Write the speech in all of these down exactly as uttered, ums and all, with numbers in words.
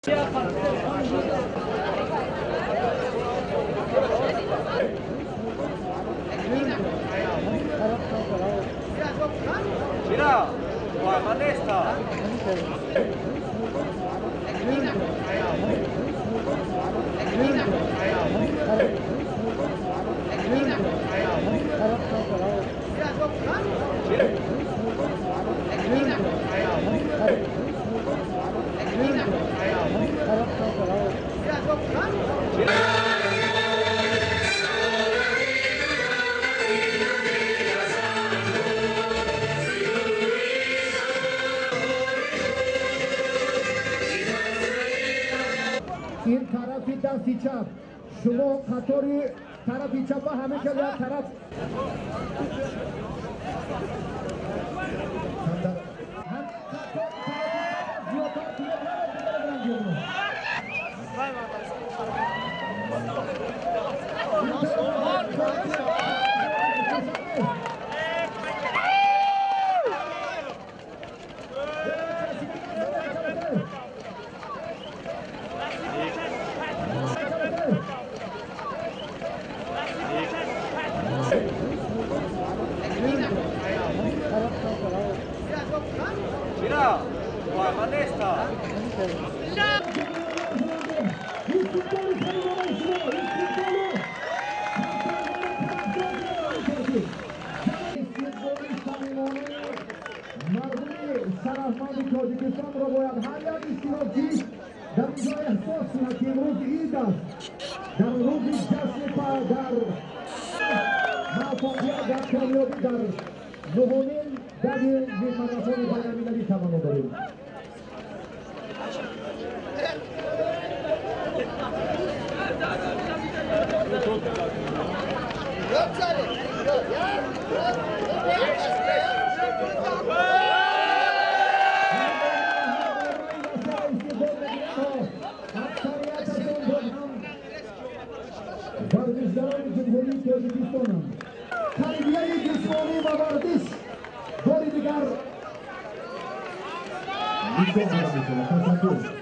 Mira, Juan این طرفی دستی چپ شما قطاری طرفی چپ همه که در طرف Mira, Juan شرفمند تاجیکستان را باید هر یک اشتراکی در اینجا احساس کند که امروز عید است، در روز جشن پا در موفقیت در کامیابی در نهمین دری ماراتن بین‌المللی تمام داریم. ورزشکاران جمهوری تاجیکستان تربیت جسمانی و ورزش بار دیگر تشکر.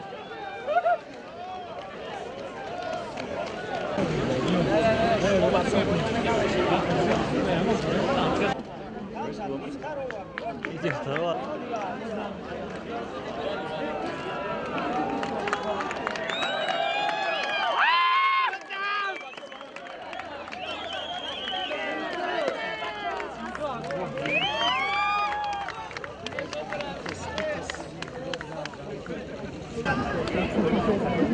Thank you.